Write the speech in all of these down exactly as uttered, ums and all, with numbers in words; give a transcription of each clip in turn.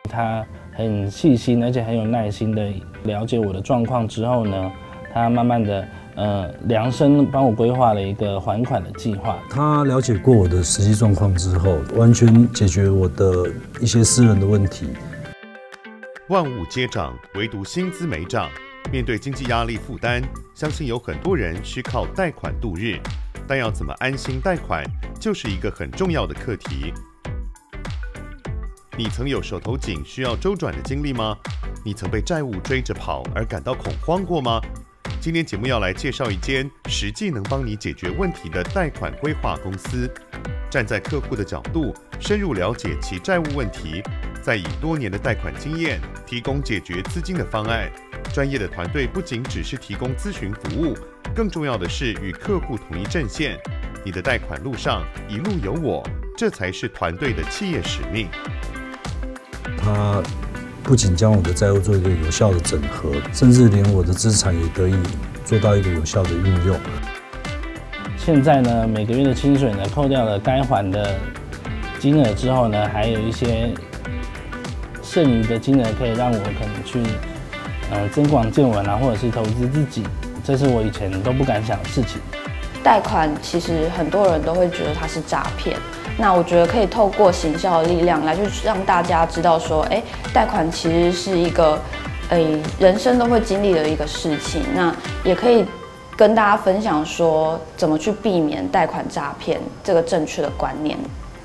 他很细心，而且很有耐心的了解我的状况之后呢，他慢慢的呃量身帮我规划了一个还款的计划。 他了解过我的实际状况之后，完全解决我的一些私人的问题。 万物皆涨，唯独薪资没涨。面对经济压力负担，相信有很多人需靠贷款度日，但要怎么安心贷款，就是一个很重要的课题。你曾有手头紧需要周转的经历吗？你曾被债务追着跑而感到恐慌过吗？今天节目要来介绍一间实际能帮你解决问题的贷款规划公司，站在客户的角度，深入了解其债务问题，再以多年的贷款经验，提供解决资金的方案。专业的团队不仅只是提供咨询服务，更重要的是与客户统一阵线。你的贷款路上一路有我，这才是团队的企业使命。 他不仅将我的债务做一个有效的整合，甚至连我的资产也得以做到一个有效的运用。 现在呢，每个月的薪水呢，扣掉了该还的金额之后呢，还有一些剩余的金额可以让我可能去呃增广见闻啊，或者是投资自己，这是我以前都不敢想的事情。 贷款其实很多人都会觉得它是诈骗，那我觉得可以透过行销的力量来去让大家知道说，哎，贷款其实是一个，哎，人生都会经历的一个事情。那也可以跟大家分享说，怎么去避免贷款诈骗这个正确的观念。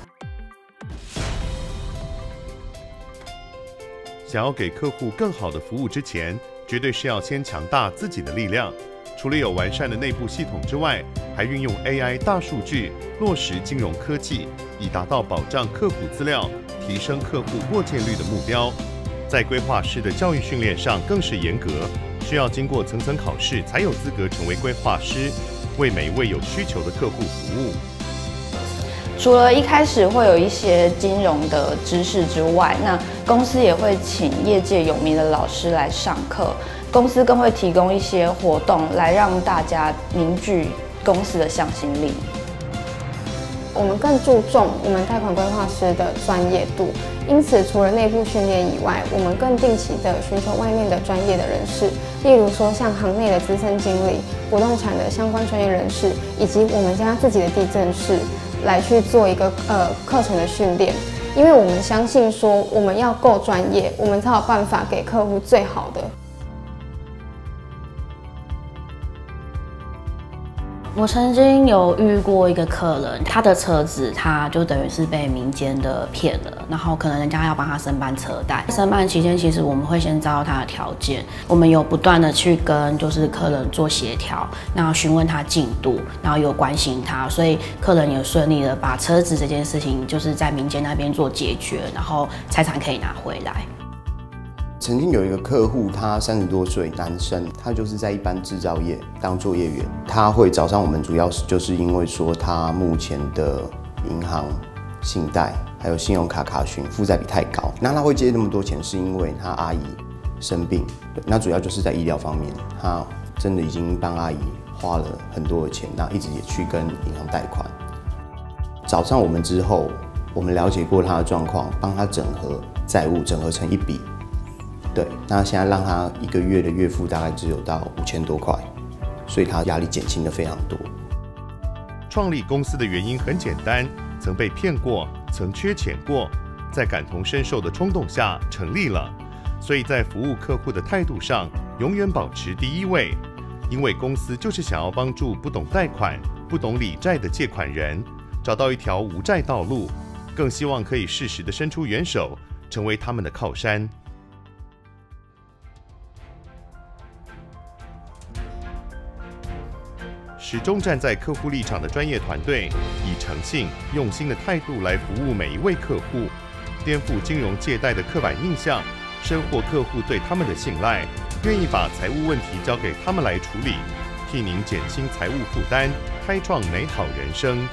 想要给客户更好的服务之前，绝对是要先强大自己的力量。除了有完善的内部系统之外，还运用 A I 大数据，落实金融科技，以达到保障客户资料、提升客户过件率的目标。在规划师的教育训练上更是严格，需要经过层层考试才有资格成为规划师，为每一位有需求的客户服务。 除了一开始会有一些金融的知识之外，那公司也会请业界有名的老师来上课，公司更会提供一些活动来让大家凝聚公司的向心力。 我们更注重我们贷款规划师的专业度，因此除了内部训练以外，我们更定期的寻求外面的专业的人士，例如说像行内的资深经理、不动产的相关专业人士，以及我们家自己的地政士，来去做一个呃课程的训练。因为我们相信说，我们要够专业，我们才有办法给客户最好的。 我曾经有遇过一个客人，他的车子他就等于是被民间的骗了，然后可能人家要帮他申办车贷。申办期间，其实我们会先知道他的条件，我们有不断的去跟就是客人做协调，那询问他进度，然后有关心他，所以客人也顺利的把车子这件事情就是在民间那边做解决，然后财产可以拿回来。 曾经有一个客户，他三十多岁，男生，他就是在一般制造业当作业员。他会找上我们，主要是就是因为说他目前的银行信贷还有信用卡卡询负债比太高。那他会借那么多钱，是因为他阿姨生病，那主要就是在医疗方面，他真的已经帮阿姨花了很多的钱，那一直也去跟银行贷款。找上我们之后，我们了解过他的状况，帮他整合债务，整合成一笔。对，那现在让他一个月的月付大概只有到五千多块，所以他压力减轻的非常多。 创立公司的原因很简单，曾被骗过，曾缺钱过，在感同身受的冲动下成立了。所以在服务客户的态度上，永远保持第一位，因为公司就是想要帮助不懂贷款、不懂理债的借款人，找到一条无债道路，更希望可以适时的伸出援手，成为他们的靠山。始终站在客户立场的专业团队，以诚信、用心的态度来服务每一位客户，颠覆金融借贷的刻板印象，深获客户对他们的信赖，愿意把财务问题交给他们来处理，替您减轻财务负担，开创美好人生。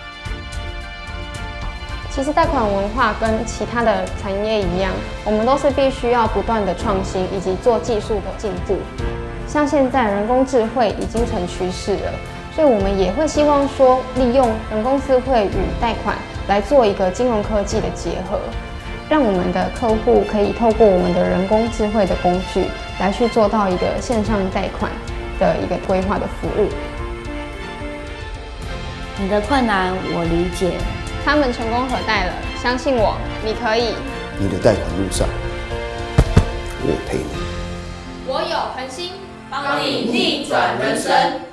其实贷款文化跟其他的产业一样，我们都是必须要不断的创新，以及做技术的进步。像现在人工智慧已经成趋势了。所以我们也会希望说，利用人工智慧与贷款来做一个金融科技的结合。 让我们的客户可以透过我们的人工智慧的工具来去做到一个线上贷款的一个规划的服务。 你的困难我理解， 他们成功核贷了，相信我，你可以。 你的贷款路上，我陪你。 我有恒心，帮你逆转人生。